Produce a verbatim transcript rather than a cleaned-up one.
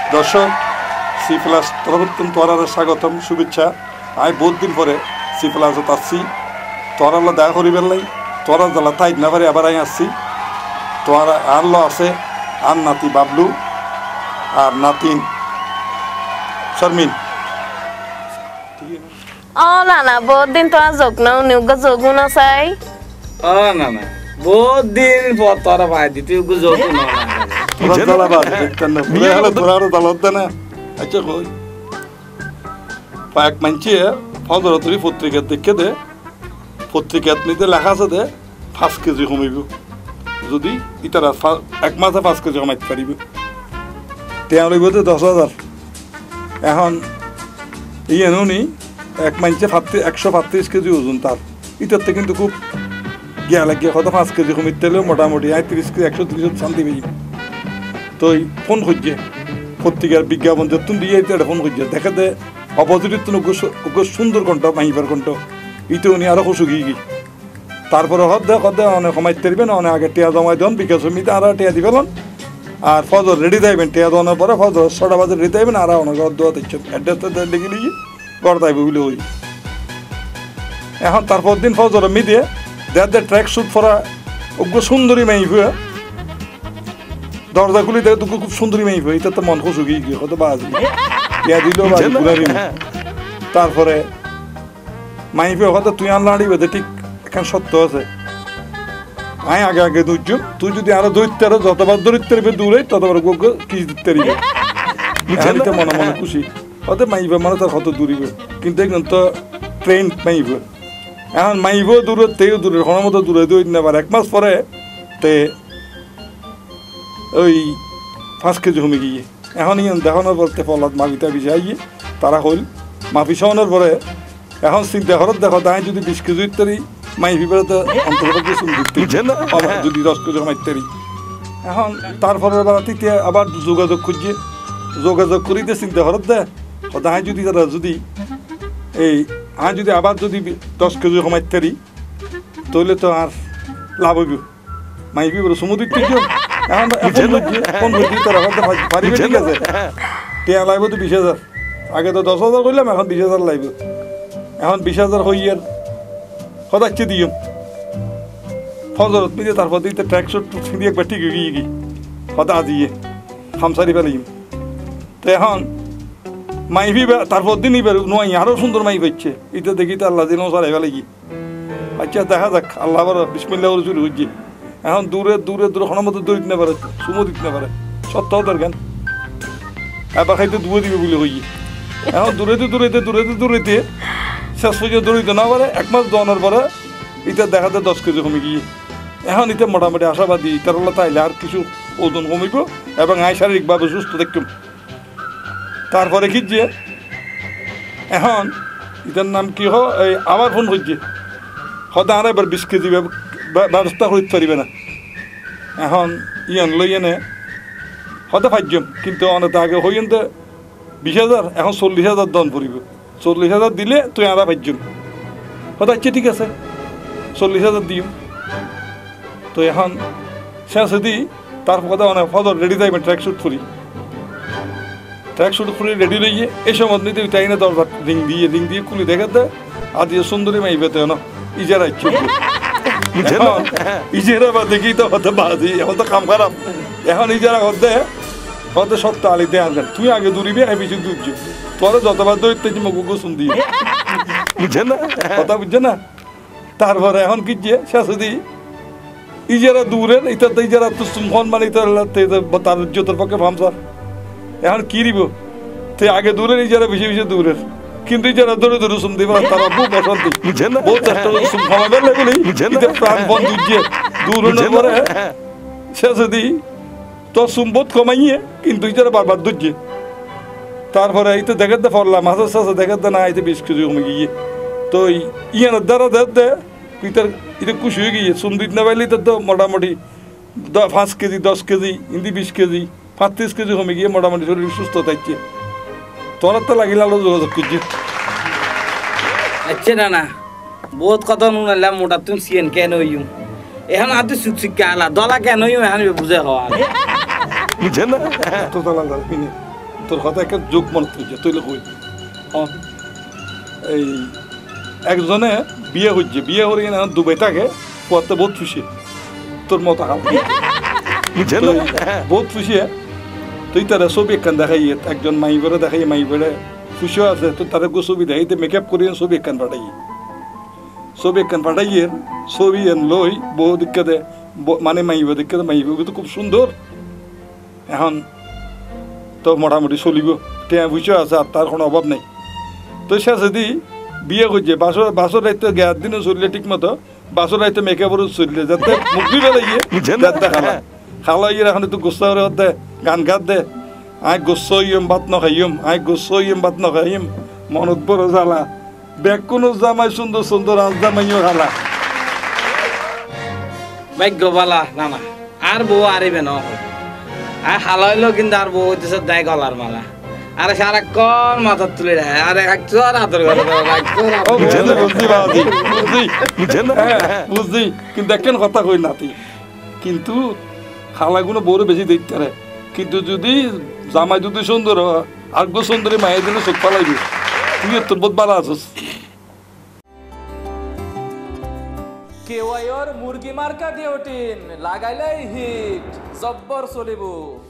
দর্শক C plus তরফতুন তোরার স্বাগতম শুভেচ্ছা। আমি বহুত দিন পরে সি প্লাসত আসছি, তোরাল্লা দেখা করিবেন লাই, তোরা জ্বালা তাই না পারে আবার আমি আসছি। তোরা আনলো আছে আর নাতি বাবলু আর নাতিন শর্মিন। ও না না বহুত দিন তোরা যোগ না উনিউগ যোগু না চাই। ও না না বহুত দিন পর তোরা ভাই দিতে যোগ না তোরা জ্বালা বাদ দেখতেন না পুরো হলো তোরা আরো জ্বালত না। আচ্ছা কই পাক মানছে ফজরতরি পত্রিকা দেখে দে, পত্রিকাত নিতে লেখা আছে দে পাঁচ কেজি কমিব যদি ইতারা এক মাসে পাঁচ কেজি কমাইতে পারিব। তেওঁ লইব তো দশ হাজার। এখন ই এনুনি এক মাইনছে একশো পাত্রিশ কেজি ওজন তার, ইটাতে কিন্তু খুব গিয়া লাগিয়ে কত পাঁচ কেজি কমিতে হলেও মোটামুটি আয় তিরিশ কেজি একশো ত্রিশ শান্তি পেয়ে। তো ফোন খুঁজছে পত্রিকার বিজ্ঞাপন যতন দিয়ে এটা ফোন খুঁজছে দেখা দে অপোজিটের তো ওকে সুন্দর কণ্ঠ মাইবার কণ্ঠ ইটো উনি আরো খুশি গিয়ে তারপরে হদ দে হদ অনেক কমাইতে পারবেন, অনেক আগে টিয়া জমাই দেন বিকাশ সমিতি আর টিয়া দিবেন আর ফজর রেডি থাকবেন। টিয়া দেওয়ানোর পরে ফজর ছটা বাজে রেডি থাকবেন আর অনেক দোয়া দিচ্ছেন অ্যাড্রেসটা লিখে লিখে গড় থাকবে বলে ওই। এখন তারপর দিন ফজর মিডিয়ে দেড় দেড় ট্র্যাক শ্যুট করা ওগুলো সুন্দরী মাই হুয়ে দরজা খুলি দেখে তোকে খুব সুন্দরী মাই হুয়ে এটা তো মন খুশি গিয়ে গিয়ে হয়তো বাজ টিয়া দিল তারপরে মাই হুয়ে হয়তো তুই আনলা আড়ি বেঁধে ঠিক এখন সত্য আছে। আয় আগে আগে দুইজ তুই যদি আরো দৈত্য আরো যতবার দরিদ্র দূরে ততবার গোকে কিস দিতে পারিবে মনে মনে খুশি হতে মাইবে মানে তার কত দূরিবে কিন্তু একদম তো ট্রেন মাইবে। এখন মাইব দূরে তেও দূরে কোনো মতো দূরে দুই দিন আবার এক মাস পরে তে ওই পাঁচ কেজি কমে গিয়ে এখন ইন দেখানোর বলতে পলাদ মাফিতা বিষয় গিয়ে তারা হইল মাফি সহানোর পরে এখন চিন্তা ঘরত দেখো তাই যদি বিশ কেজি ইত্যাদি মাই ভিতরে তো অন্তর্ভুক্ত যদি দশ কেজি মাইতারি। এখন তারপরে তৃতীয় আবার যোগাযোগ খুঁজছে, যোগাযোগ করিতে চিন্তা ঘরত দে তাই যদি তারা যদি এই আর যদি আবার যদি দশ কেজি কমাইতে পারি তাহলে তো আর লাভ হইব মাইবি বলে সমুদ্র এখন ফোন করছি তারা পারিবে ঠিক আছে টিয়া লাগবে তো বিশ হাজার আগে তো দশ হাজার করলাম এখন বিশ হাজার লাগবে। এখন বিশ হাজার হইয়ার হদাচ্ছে দিও ফজরত মিলে তারপর দিতে ট্র্যাক শুট ছিঁড়ি একবার ঠিক গিয়ে গিয়ে হদা দিয়ে খামসারি ফেলিম। তো এখন মাইভি তারপর দিনই বেরো নয় আরও সুন্দর মাই পাচ্ছে এটা দেখি তো আল্লাহ দিনও সারাই ফেলে গিয়ে। আচ্ছা দেখা যাক আল্লাহ আবার বিসমিল্লাহ শুরু হচ্ছে। এখন দূরে দূরে দূরে কোনো মতো দৌড়িতে না পারে সুমো দিতে না পারে সত্য দরকার এবার খাইতে দুয়ে দিবে বলে হইয়ে। এখন দূরেতে দূরেতে দূরেতে দূরেতে শেষ পর্যন্ত দৌড়িতে না পারে এক মাস দোয়ানোর পরে এটা দেখাতে দশ কেজি কমে গিয়ে। এখন এটা মোটামুটি আশাবাদী ইতারল্লা তাইলে আর কিছু ওজন কমিব এবং আয় শারীরিকভাবে সুস্থ দেখতাম। তারপরে খিঁজছে এখন এটার নাম কি হয় এই আবার ফোন করছে হয়তো আর এবার বিশ কেজি ব্যবস্থা করতে পারিবে না। এখন ইয়ান লই এনে হয়তো পাইজম কিন্তু অনেক আগে হইন তো বিশ হাজার এখন চল্লিশ হাজার দন পড়িব, চল্লিশ হাজার দিলে তুই আধা পাইজম হয়তো আচ্ছা ঠিক আছে চল্লিশ হাজার দিও। তো এখন শেষ দিই তারপর অনেক ফজর রেডি থাকবেন ট্র্যাক শ্যুট করি ট্র্যাক শুট করে রেডি লইয়ে এই সময় নিতে তাই না দরবার রিং দিয়ে রিং দিয়ে খুলে দেখাতে আর দিয়ে সুন্দরী মাই পেতে না ইজারা ইচ্ছে ইজারা বা দেখি তো হতে বাজি এখন তো কাম খারাপ। এখন ইজারা হতে হতে সত্য আলিতে আসবেন তুই আগে দূরিবি আমি পিছু দূরছি তোরা যতবার দৌড়তে মগু শুন দিয়ে বুঝছে না কথা বুঝছে না। তারপরে এখন কিচ্ছে শেষ দিই ইজারা দূরের এটা তো ইজারা তো ফোন মানে তার ইজ্জতের পক্ষে ভামসার। এখন কি দিব তুই আগে দূরের ইজারা বেশি বেশি দূরের কিন্তু ইজারা দূরে দূরে শুন দিব তারা খুব অশান্তি বহুত চেষ্টা করে শুন খাওয়াবে লাগলি প্রাণ বন দুজে দূর হলে পরে শেষে দিই তোর সম্পদ কমাইয়ে কিন্তু ইজারা বারবার দুজে। তারপরে এই তো দেখাতে পড়লাম মাছের সাথে দেখাতে না এই তো বিশ কেজি কমে গিয়ে তো ইয়ানের দ্বারা দেখতে ইতার এটা খুশি হয়ে গিয়ে শুন দিতে না পারলে তো মোটামুটি পাঁচ কেজি দশ কেজি ইন্দি বিশ কেজি পাঁত্রিশ কেজি কমে গিয়ে মোটামুটি শরীর সুস্থ থাকছে। তোরা তো লাগিল আলো যোগাযোগ করছি আচ্ছা না না বহুত কথা নুনাইলাম মোটা তুমি সিএন কেন হইম এখন আর তুই সুখ শিক্ষা আলা দলা কেন হইম এখন বুঝে হওয়া বুঝে না তো দলা দলা তোর কথা একটা যোগ মনে তুলছে তুই কই এই একজনে বিয়ে হচ্ছে বিয়ে করে না দুবাই থাকে পড়তে বহুত খুশি তোর মতো হাল বহুত খুশি তুই তারা ছবি একখান দেখাই একজন মাই বেড়ে দেখাই মাই বেড়ে খুশিও আছে তো তাদের ছবি দেখাইতে মেকআপ করিয়ে ছবি একখান পাঠাই ছবি একখান পাঠাইয়ে ছবি এন লই বহু দিকে দে মানে মাইবে দিকে মাইবে তো খুব সুন্দর এখন তো মোটামুটি চলিব টেয়া বুঝেও আছে আর তার কোনো অভাব নেই তো সে যদি বিয়ে করছে বাসর বাসর রাইতে গ্যাস দিনও চললে ঠিক মতো বাসর রাইতে মেকআপরও চললে যাতে মুক্তি বেলে গিয়ে যাতে খালা খালা ইয়ে এখন একটু গোসা করে দে গান গাত দে আয় গোসো ইম বাত নখাইম আয় গোসো ইম বাত নখাইম মনত বড় জ্বালা ব্যাগ কোনো জামাই সুন্দর সুন্দর আজ জামাইও খালা ভাগ্য বালা না না আর বউ আরিবে না আর হালাইলো কিন্তু আর বউ হইতেছে দেয় গলার মালা আরে সারাক্ষণ মাথা তুলে দেয় আরে একশো আর আদর করে বুঝছি বাবাজি বুঝছি বুঝছি কিন্তু একখান কথা কই নাতি কিন্তু খালাগুলো বড় বেশি দেখতে পারে কিন্তু যদি জামাই যদি সুন্দর হয় আর গো সুন্দরী মায়ের দিনে চোখ পালাইবি তুই তোর বোধ ভালো আছিস কেওয়াইর মুরগি মার্কা ডিওটিন লাগাইলেই হিট জব্বর চলিব।